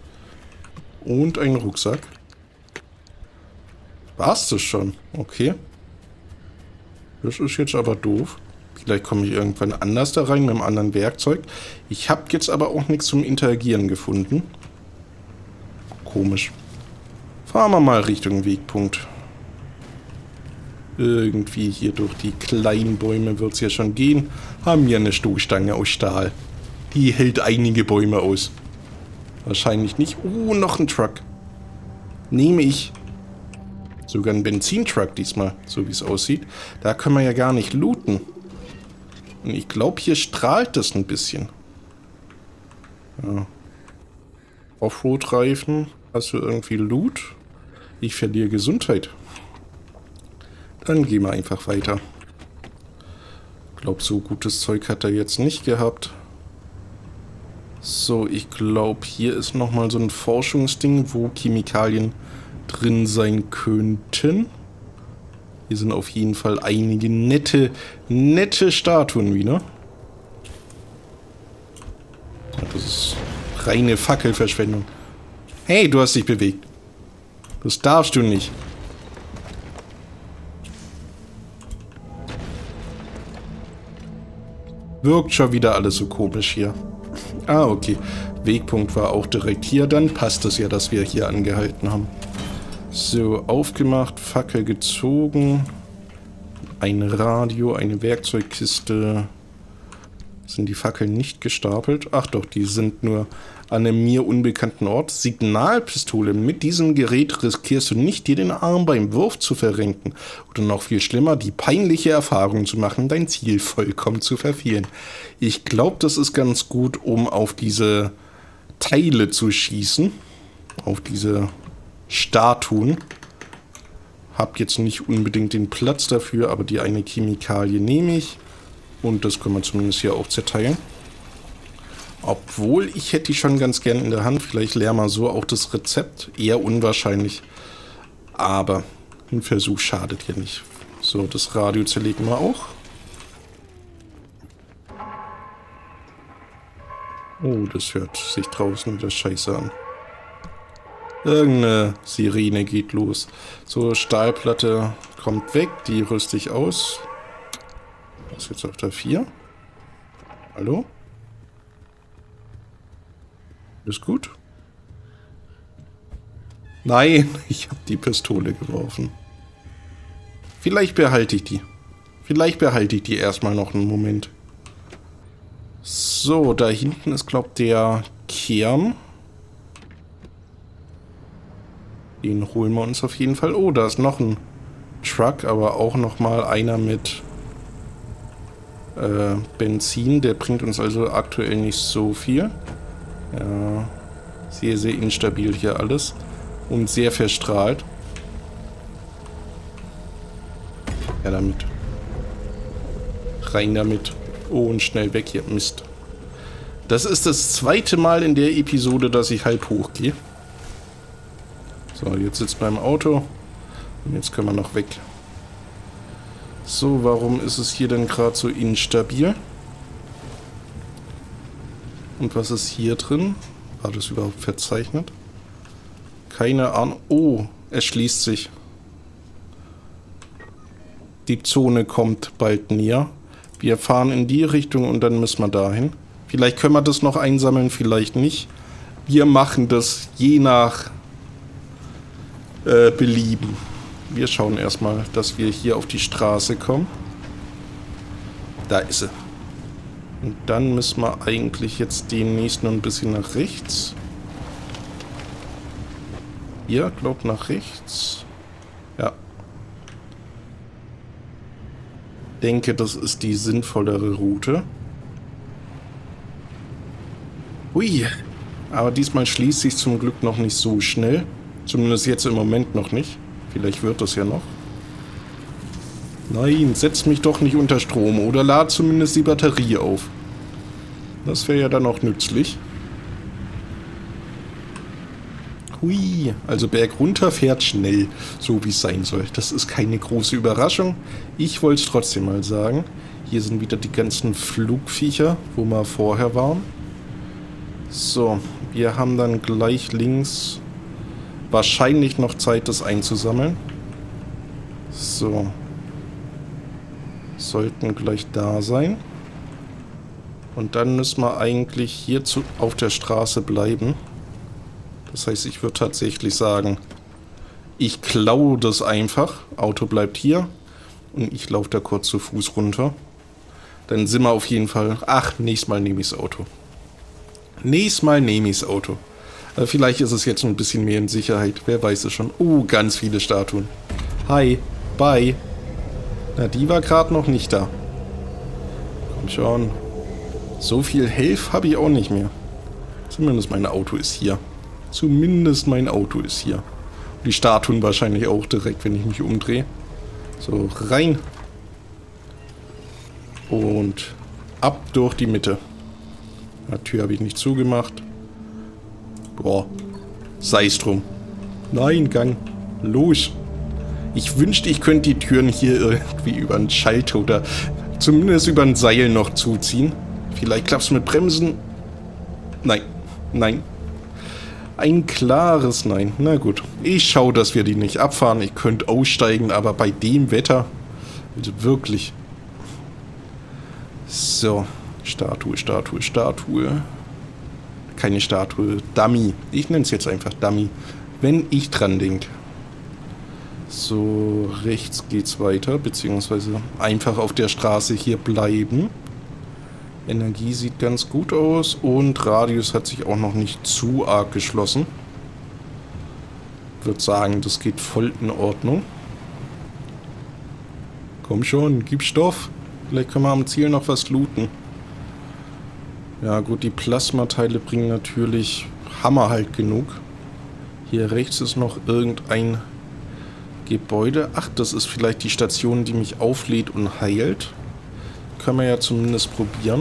Und einen Rucksack. War's das schon? Okay. Das ist jetzt aber doof. Vielleicht komme ich irgendwann anders da rein mit einem anderen Werkzeug. Ich habe jetzt aber auch nichts zum Interagieren gefunden. Komisch. Fahren wir mal Richtung Wegpunkt. Irgendwie hier durch die kleinen Bäume wird es ja schon gehen. Haben wir eine Stoßstange aus Stahl. Die hält einige Bäume aus. Wahrscheinlich nicht. Oh, noch ein Truck. Nehme ich. Sogar ein Benzintruck diesmal, so wie es aussieht. Da können wir ja gar nicht looten. Und ich glaube, hier strahlt das ein bisschen. Ja. Offroad-Reifen. Hast du irgendwie Loot? Ich verliere Gesundheit. Dann gehen wir einfach weiter. Ich glaube, so gutes Zeug hat er jetzt nicht gehabt. So, ich glaube, hier ist nochmal so ein Forschungsding, wo Chemikalien drin sein könnten. Hier sind auf jeden Fall einige nette Statuen wieder. Ja, das ist reine Fackelverschwendung. Hey, du hast dich bewegt. Das darfst du nicht. Wirkt schon wieder alles so komisch hier. Ah, okay. Wegpunkt war auch direkt hier. Dann passt es ja, dass wir hier angehalten haben. So, aufgemacht, Fackel gezogen. Ein Radio, eine Werkzeugkiste. Sind die Fackeln nicht gestapelt? Ach doch, die sind nur an einem mir unbekannten Ort. Signalpistole. Mit diesem Gerät riskierst du nicht, dir den Arm beim Wurf zu verrenken. Oder noch viel schlimmer, die peinliche Erfahrung zu machen, dein Ziel vollkommen zu verfehlen. Ich glaube, das ist ganz gut, um auf diese Teile zu schießen. Auf diese Statuen. Hab jetzt nicht unbedingt den Platz dafür, aber die eine Chemikalie nehme ich. Und das können wir zumindest hier auch zerteilen. Obwohl, ich hätte die schon ganz gern in der Hand. Vielleicht lernen wir so auch das Rezept. Eher unwahrscheinlich. Aber ein Versuch schadet ja nicht. So, das Radio zerlegen wir auch. Oh, das hört sich draußen wieder scheiße an. Irgendeine Sirene geht los. So, Stahlplatte kommt weg. Die rüste ich aus. Was ist jetzt auf der 4? Hallo? Ist gut? Nein, ich habe die Pistole geworfen. Vielleicht behalte ich die. Vielleicht behalte ich die erstmal noch einen Moment. So, da hinten ist, glaube ich, der Kern. Den holen wir uns auf jeden Fall. Oh, da ist noch ein Truck, aber auch nochmal einer mit Benzin. Der bringt uns also aktuell nicht so viel. Ja, sehr, sehr instabil hier alles. Und sehr verstrahlt. Ja, damit. Rein damit. Oh, und schnell weg hier. Mist. Das ist das zweite Mal in der Episode, dass ich halb hoch gehe. So, jetzt sitzt beim Auto. Und jetzt können wir noch weg. So, warum ist es hier denn gerade so instabil? Und was ist hier drin? War das überhaupt verzeichnet? Keine Ahnung. Oh, es schließt sich. Die Zone kommt bald näher. Wir fahren in die Richtung und dann müssen wir dahin. Vielleicht können wir das noch einsammeln, vielleicht nicht. Wir machen das je nach Belieben. Wir schauen erstmal, dass wir hier auf die Straße kommen. Da ist sie. Und dann müssen wir eigentlich jetzt demnächst noch ein bisschen nach rechts. Hier, glaub nach rechts. Ja. Denke, das ist die sinnvollere Route. Hui. Aber diesmal schließt sich zum Glück noch nicht so schnell. Zumindest jetzt im Moment noch nicht. Vielleicht wird das ja noch. Nein, setz mich doch nicht unter Strom. Oder lad zumindest die Batterie auf. Das wäre ja dann auch nützlich. Hui, also Berg runter fährt schnell, so wie es sein soll. Das ist keine große Überraschung. Ich wollte es trotzdem mal sagen. Hier sind wieder die ganzen Flugviecher, wo wir vorher waren. So, wir haben dann gleich links wahrscheinlich noch Zeit, das einzusammeln. So. Sollten gleich da sein. Und dann müssen wir eigentlich hier auf der Straße bleiben. Das heißt, ich würde tatsächlich sagen, ich klaue das einfach. Auto bleibt hier. Und ich laufe da kurz zu Fuß runter. Dann sind wir auf jeden Fall... Ach, nächstes Mal nehme ich das Auto. Nächstes Mal nehme ich das Auto. Vielleicht ist es jetzt ein bisschen mehr in Sicherheit. Wer weiß es schon. Ganz viele Statuen. Hi. Bye. Na, die war gerade noch nicht da. Komm schon. So viel Health habe ich auch nicht mehr. Zumindest mein Auto ist hier. Zumindest mein Auto ist hier. Die Statuen wahrscheinlich auch direkt, wenn ich mich umdrehe. So, rein. Und ab durch die Mitte. Die Tür habe ich nicht zugemacht. Boah. Sei es drum. Nein, Gang. Los. Ich wünschte, ich könnte die Türen hier irgendwie über einen Schalter oder zumindest über ein Seil noch zuziehen. Vielleicht klappt es mit Bremsen. Nein. Nein. Ein klares Nein. Na gut. Ich schaue, dass wir die nicht abfahren. Ich könnte aussteigen, aber bei dem Wetter... Also wirklich... So. Statue, Statue, Statue. Keine Statue. Dummy. Ich nenne es jetzt einfach Dummy. Wenn ich dran denke. So, rechts geht's weiter. Beziehungsweise einfach auf der Straße hier bleiben. Energie sieht ganz gut aus. Und Radius hat sich auch noch nicht zu arg geschlossen. Ich würde sagen, das geht voll in Ordnung. Komm schon, gib Stoff. Vielleicht können wir am Ziel noch was looten. Ja gut, die Plasmateile bringen natürlich Hammer halt genug. Hier rechts ist noch irgendein Gebäude. Ach, das ist vielleicht die Station, die mich auflädt und heilt. Können wir ja zumindest probieren.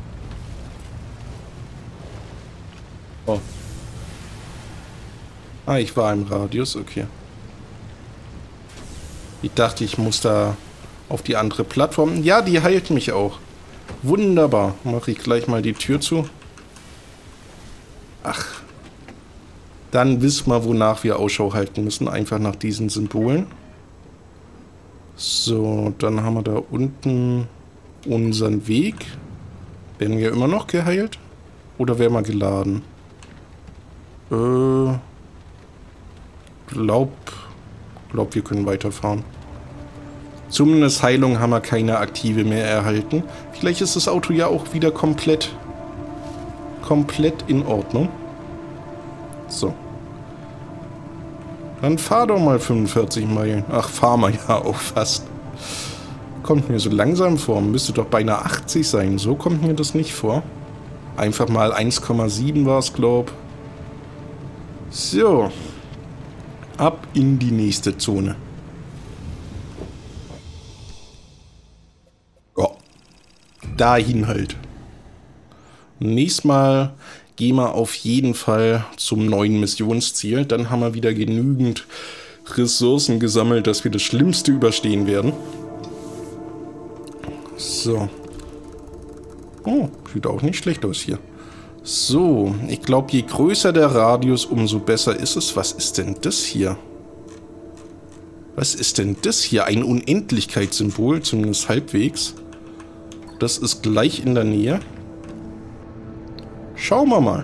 Oh. Ah, ich war im Radius, okay. Ich dachte, ich muss da auf die andere Plattform. Ja, die heilt mich auch. Wunderbar. Mache ich gleich mal die Tür zu. Ach. Dann wissen wir, wonach wir Ausschau halten müssen. Einfach nach diesen Symbolen. So, dann haben wir da unten unseren Weg. Werden wir immer noch geheilt? Oder werden wir geladen? Glaub, wir können weiterfahren. Zumindest Heilung haben wir keine aktive mehr erhalten. Vielleicht ist das Auto ja auch wieder komplett in Ordnung. So. Dann fahr doch mal 45 Meilen. Ach, fahr mal ja auch fast. Kommt mir so langsam vor. Müsste doch beinahe 80 sein. So kommt mir das nicht vor. Einfach mal 1,7 war es, glaub. So. Ab in die nächste Zone. Ja. Dahin halt. Nächstes Mal gehen wir auf jeden Fall zum neuen Missionsziel. Dann haben wir wieder genügend Ressourcen gesammelt, dass wir das Schlimmste überstehen werden. So. Oh, sieht auch nicht schlecht aus hier. So, ich glaube, je größer der Radius, umso besser ist es. Was ist denn das hier? Was ist denn das hier? Ein Unendlichkeitssymbol, zumindest halbwegs. Das ist gleich in der Nähe. Schauen wir mal.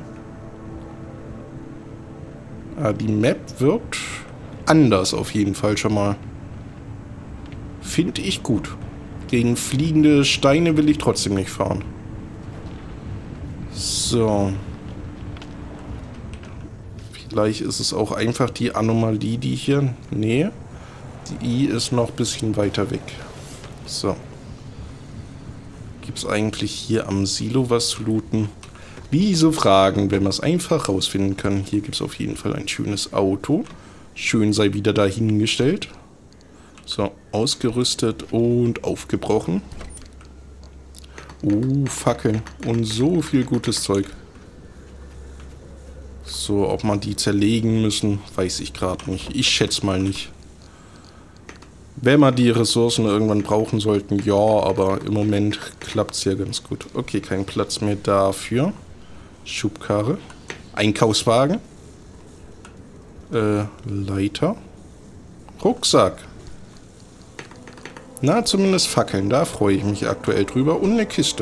Die Map wirkt anders auf jeden Fall schon mal. Finde ich gut. Gegen fliegende Steine will ich trotzdem nicht fahren. So. Vielleicht ist es auch einfach die Anomalie, die hier... Nee. Die ist noch ein bisschen weiter weg. So. Gibt es eigentlich hier am Silo was zu looten? Wieso fragen, wenn wir es einfach rausfinden können? Hier gibt es auf jeden Fall ein schönes Auto. Schön sei wieder dahingestellt. So, ausgerüstet und aufgebrochen. Fackeln. Und so viel gutes Zeug. So, ob man die zerlegen müssen, weiß ich gerade nicht. Ich schätze mal nicht. Wenn wir die Ressourcen irgendwann brauchen sollten, ja, aber im Moment klappt es ja ganz gut. Okay, kein Platz mehr dafür. Schubkarre. Einkaufswagen. Leiter. Rucksack. Na, zumindest Fackeln. Da freue ich mich aktuell drüber. Und eine Kiste.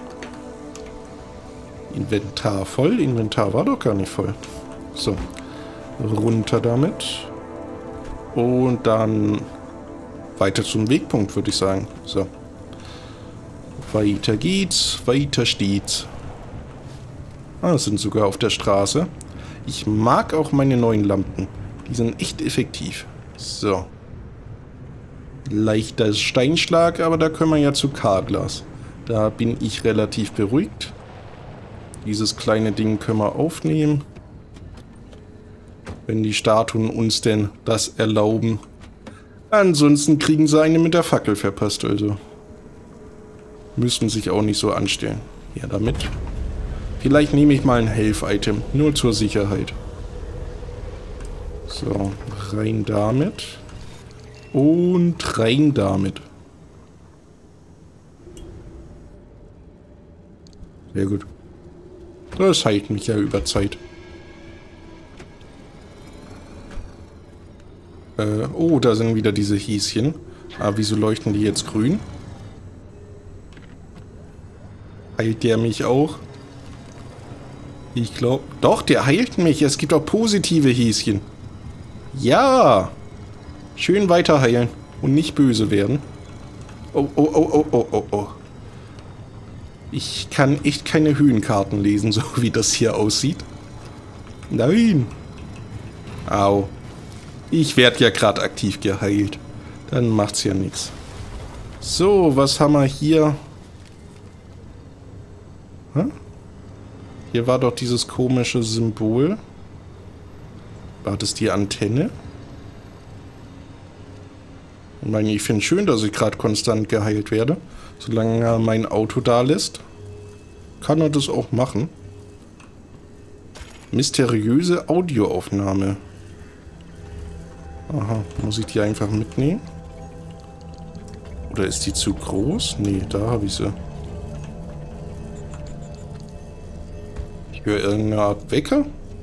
Inventar voll? Inventar war doch gar nicht voll. So. Runter damit. Und dann weiter zum Wegpunkt, würde ich sagen. So. Weiter geht's. Weiter steht's. Ah, sind sogar auf der Straße. Ich mag auch meine neuen Lampen. Die sind echt effektiv. So. Leichter Steinschlag, aber da können wir ja zu K-Glas. Da bin ich relativ beruhigt. Dieses kleine Ding können wir aufnehmen. Wenn die Statuen uns denn das erlauben. Ansonsten kriegen sie eine mit der Fackel verpasst, also. Müssen sich auch nicht so anstellen. Ja, damit. Vielleicht nehme ich mal ein Health-Item, nur zur Sicherheit. So, rein damit. Und rein damit. Sehr gut. Das heilt mich ja über Zeit. Oh, da sind wieder diese Häschen. Aber wieso leuchten die jetzt grün? Heilt der mich auch? Ich glaube... Doch, der heilt mich. Es gibt auch positive Häschen. Ja! Schön weiter heilen. Und nicht böse werden. Oh, oh, oh, oh, oh, oh, oh. Ich kann echt keine Höhenkarten lesen, so wie das hier aussieht. Nein! Au. Ich werde ja gerade aktiv geheilt. Dann macht's ja nichts. So, was haben wir hier? Hm? Hier war doch dieses komische Symbol. War das die Antenne? Ich meine, ich finde es schön, dass ich gerade konstant geheilt werde. Solange er mein Auto da lässt, kann er das auch machen. Mysteriöse Audioaufnahme. Aha, muss ich die einfach mitnehmen? Oder ist die zu groß? Nee, da habe ich sie. Ich höre irgendeine Art Wecker?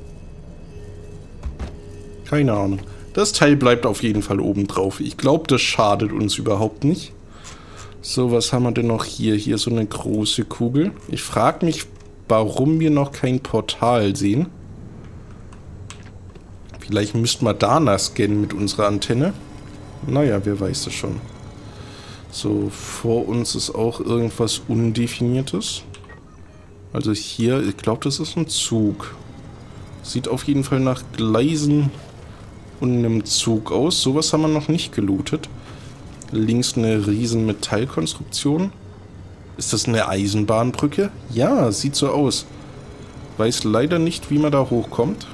Keine Ahnung. Das Teil bleibt auf jeden Fall oben drauf. Ich glaube, das schadet uns überhaupt nicht. So, was haben wir denn noch hier? Hier so eine große Kugel. Ich frage mich, warum wir noch kein Portal sehen. Vielleicht müssten wir danach scannen mit unserer Antenne. Naja, wer weiß das schon. So, vor uns ist auch irgendwas Undefiniertes. Also hier, ich glaube, das ist ein Zug. Sieht auf jeden Fall nach Gleisen und einem Zug aus. Sowas haben wir noch nicht gelootet. Links eine riesen Metallkonstruktion. Ist das eine Eisenbahnbrücke? Ja, sieht so aus. Weiß leider nicht, wie man da hochkommt.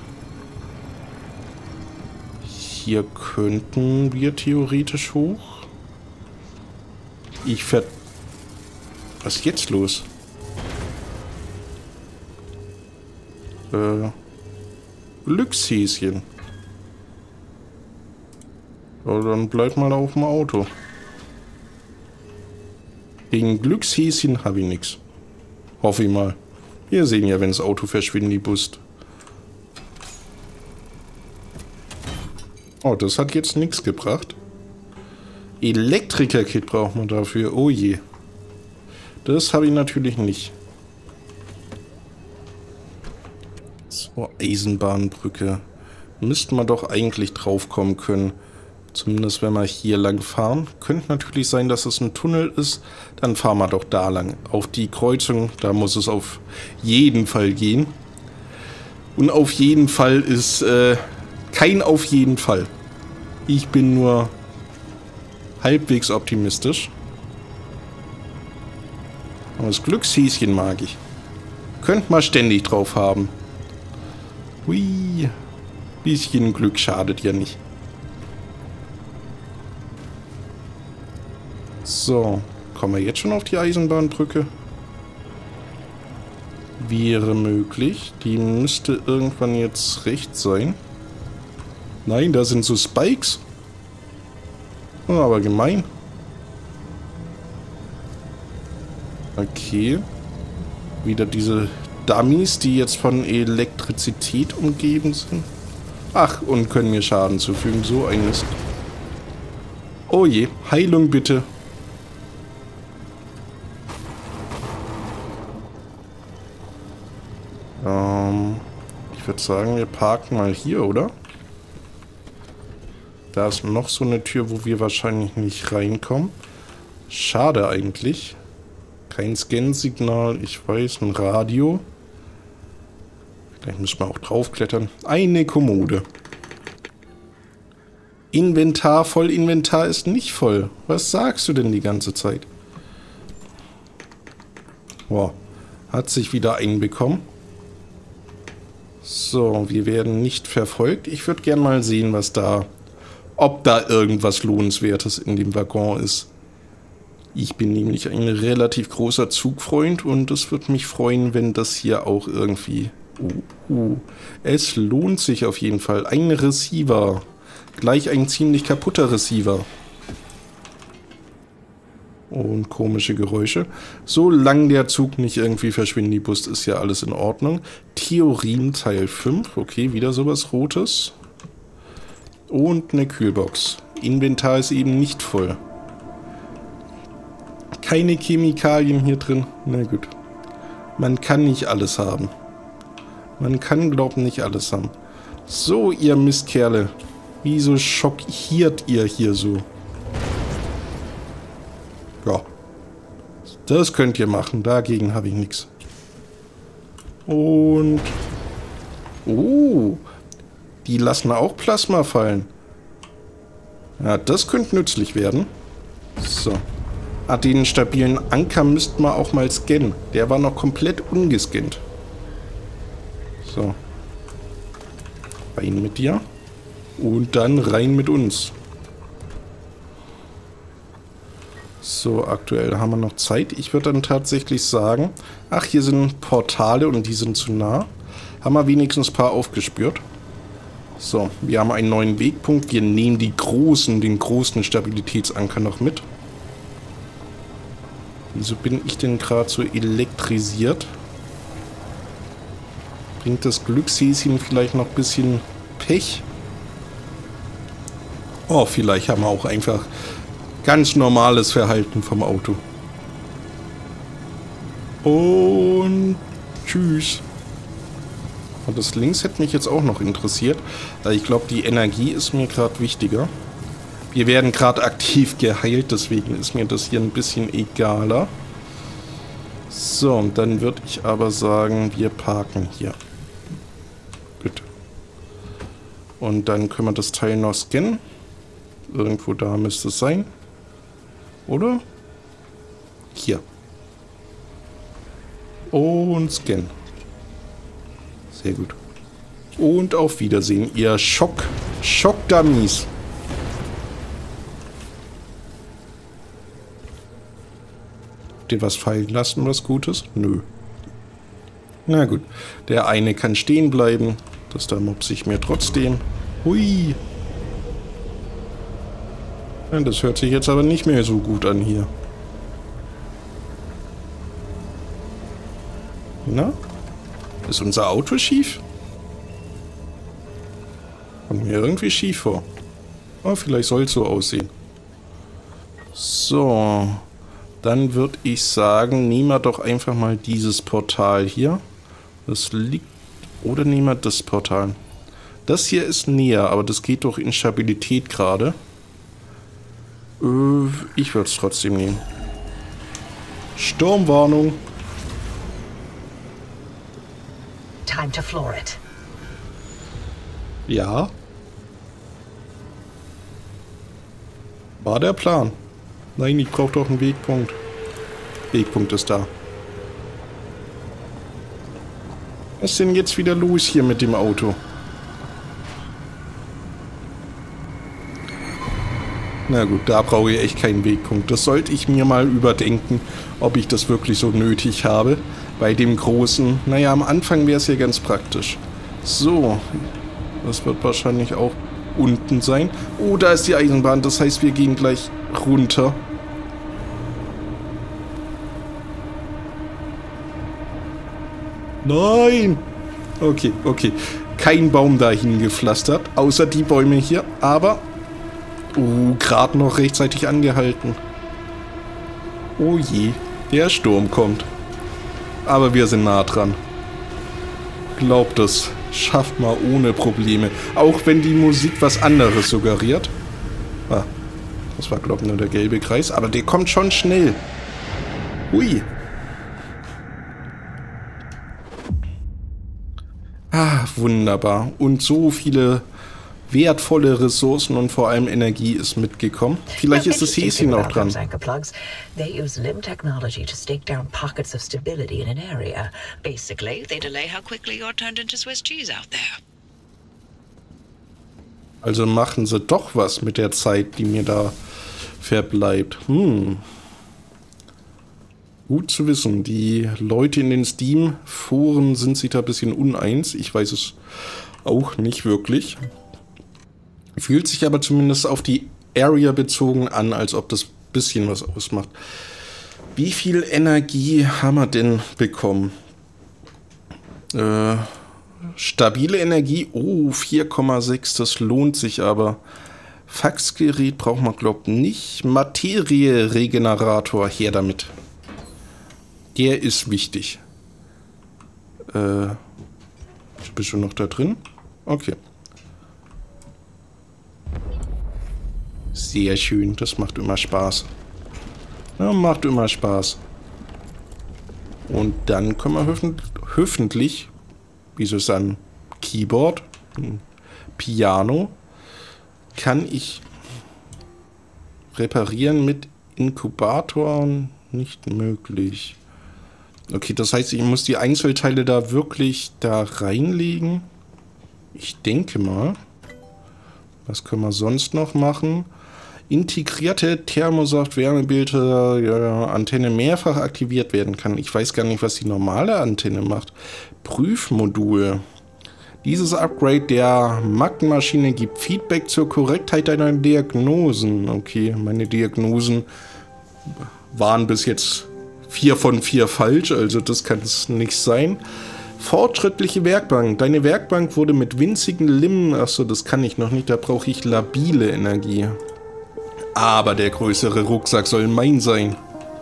Hier könnten wir theoretisch hoch. Was ist jetzt los? Glückshäschen. Ja, dann bleib mal auf dem Auto. Gegen Glückshäschen habe ich nichts. Hoffe ich mal. Wir sehen ja, wenn das Auto verschwindibust. Oh, das hat jetzt nichts gebracht. Elektriker-Kit braucht man dafür. Oh je. Das habe ich natürlich nicht. So, Eisenbahnbrücke. Müssten wir doch eigentlich drauf kommen können. Zumindest wenn wir hier lang fahren. Könnte natürlich sein, dass es ein Tunnel ist. Dann fahren wir doch da lang. Auf die Kreuzung, da muss es auf jeden Fall gehen. Und auf jeden Fall ist kein auf jeden Fall. Ich bin nur halbwegs optimistisch. Aber das Glückshäschen mag ich. Könnt man ständig drauf haben. Hui. Bisschen Glück schadet ja nicht. So, kommen wir jetzt schon auf die Eisenbahnbrücke? Wäre möglich. Die müsste irgendwann jetzt rechts sein. Nein, da sind so Spikes. Oh, aber gemein. Okay. Wieder diese Dummies, die jetzt von Elektrizität umgeben sind. Ach, und können mir Schaden zufügen. So ein Mist. Oh je, Heilung bitte. Ich würde sagen, wir parken mal hier, oder? Da ist noch so eine Tür, wo wir wahrscheinlich nicht reinkommen. Schade eigentlich. Kein Scan-Signal, ich weiß, ein Radio. Vielleicht müssen wir auch draufklettern. Eine Kommode. Inventar voll, Inventar ist nicht voll. Was sagst du denn die ganze Zeit? Wow, hat sich wieder einbekommen. So, wir werden nicht verfolgt. Ich würde gerne mal sehen, ob da irgendwas Lohnenswertes in dem Waggon ist. Ich bin nämlich ein relativ großer Zugfreund und es würde mich freuen, wenn das hier auch irgendwie... Es lohnt sich auf jeden Fall. Ein Receiver. Gleich ein ziemlich kaputter Receiver. Und komische Geräusche. Solange der Zug nicht irgendwie verschwindet, ist ja alles in Ordnung. Theorien Teil 5. Okay, wieder sowas Rotes. Und eine Kühlbox. Inventar ist eben nicht voll. Keine Chemikalien hier drin. Na gut. Man kann nicht alles haben. Man kann, glaub ich, nicht alles haben. So, ihr Mistkerle. Wieso schockiert ihr hier so? Ja. Das könnt ihr machen. Dagegen habe ich nichts. Und... Oh. Die lassen auch Plasma fallen. Ja, das könnte nützlich werden. So. Ah, den stabilen Anker müssten wir auch mal scannen. Der war noch komplett ungescannt. So. Rein mit dir. Und dann rein mit uns. So, aktuell haben wir noch Zeit. Ich würde dann tatsächlich sagen, ach, hier sind Portale und die sind zu nah. Haben wir wenigstens ein paar aufgespürt. So, wir haben einen neuen Wegpunkt. Wir nehmen den großen Stabilitätsanker noch mit. Wieso bin ich denn gerade so elektrisiert? Bringt das Glückshäschen vielleicht noch ein bisschen Pech? Oh, vielleicht haben wir auch einfach ganz normales Verhalten vom Auto. Und tschüss. Und das links hätte mich jetzt auch noch interessiert. Weil ich glaube, die Energie ist mir gerade wichtiger. Wir werden gerade aktiv geheilt, deswegen ist mir das hier ein bisschen egaler. So, und dann würde ich aber sagen, wir parken hier. Gut. Und dann können wir das Teil noch scannen. Irgendwo da müsste es sein. Oder? Hier. Und scannen. Sehr gut. Und auf Wiedersehen, ihr Schock-Dummies. Dir was fallen lassen, was Gutes? Nö. Na gut. Der eine kann stehen bleiben. Das da mopse ich mir trotzdem. Hui. Ja, das hört sich jetzt aber nicht mehr so gut an hier. Na? Ist unser Auto schief? Kommt mir irgendwie schief vor. Aber vielleicht soll es so aussehen. So. Dann würde ich sagen, nehmen wir doch einfach mal dieses Portal hier. Das liegt... Oder nehmen wir das Portal. Das hier ist näher, aber das geht durch Instabilität gerade. Ich würde es trotzdem nehmen. Sturmwarnung. Time to floor it. Ja. War der Plan. Nein, ich brauche doch einen Wegpunkt. Wegpunkt ist da. Was ist denn jetzt wieder los hier mit dem Auto? Na gut, da brauche ich echt keinen Wegpunkt. Das sollte ich mir mal überdenken, ob ich das wirklich so nötig habe. Bei dem großen, naja, am Anfang wäre es ja ganz praktisch. So, das wird wahrscheinlich auch unten sein. Oh, da ist die Eisenbahn, das heißt, wir gehen gleich runter. Nein! Okay, okay. Kein Baum dahin gepflastert, außer die Bäume hier, aber... gerade noch rechtzeitig angehalten. Oh je, der Sturm kommt. Aber wir sind nah dran. Glaubt das. Schafft mal ohne Probleme. Auch wenn die Musik was anderes suggeriert. Ah, das war, glaube ich, nur der gelbe Kreis. Aber der kommt schon schnell. Ui. Ah, wunderbar. Und so viele wertvolle Ressourcen und vor allem Energie ist mitgekommen. Vielleicht ist das Häschen auch dran. They use limb technology to stake down pockets of stability in an area. Basically, they delay how quickly you're turned into Swiss cheese out there. Also machen sie doch was mit der Zeit, die mir da verbleibt. Gut zu wissen. Die Leute in den Steam-Foren sind sich da ein bisschen uneins. Ich weiß es auch nicht wirklich. Fühlt sich aber zumindest auf die Area bezogen an, als ob das ein bisschen was ausmacht. Wie viel Energie haben wir denn bekommen? Stabile Energie, oh, 4,6, das lohnt sich aber. Faxgerät braucht man, glaubt nicht. Materie-Regenerator, her damit. Der ist wichtig. Bist du noch da drin? Okay. Sehr schön, das macht immer Spaß. Ja, macht immer Spaß. Und dann können wir hoffentlich, wie soll es sein, Keyboard, Piano, kann ich reparieren mit Inkubatoren nicht möglich. Okay, das heißt, ich muss die Einzelteile da wirklich da reinlegen. Ich denke mal. Was können wir sonst noch machen? Integrierte Thermosaft-Wärmebilder, ja, Antenne mehrfach aktiviert werden kann. Ich weiß gar nicht, was die normale Antenne macht. Prüfmodul. Dieses Upgrade der Magmaschine gibt Feedback zur Korrektheit deiner Diagnosen. Okay, meine Diagnosen waren bis jetzt 4 von 4 falsch, also das kann es nicht sein. Fortschrittliche Werkbank. Deine Werkbank wurde mit winzigen Limmen... Achso, das kann ich noch nicht, da brauche ich labile Energie. Aber der größere Rucksack soll mein sein.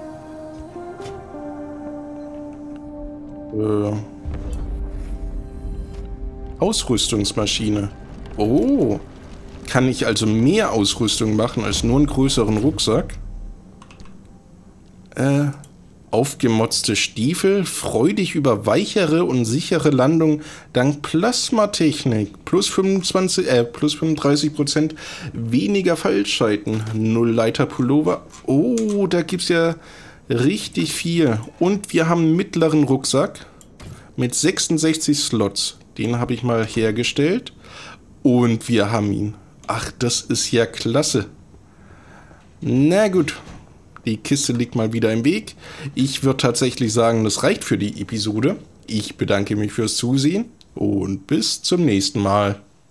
Ausrüstungsmaschine. Oh. Kann ich also mehr Ausrüstung machen als nur einen größeren Rucksack? Aufgemotzte Stiefel, freudig über weichere und sichere Landung dank Plasmatechnik. Plus 35% weniger Fallschreiten. Nullleiter-Pullover. Oh, da gibt es ja richtig viel. Und wir haben einen mittleren Rucksack mit 66 Slots. Den habe ich mal hergestellt. Und wir haben ihn. Ach, das ist ja klasse. Na gut. Die Kiste liegt mal wieder im Weg. Ich würde tatsächlich sagen, das reicht für die Episode. Ich bedanke mich fürs Zusehen und bis zum nächsten Mal.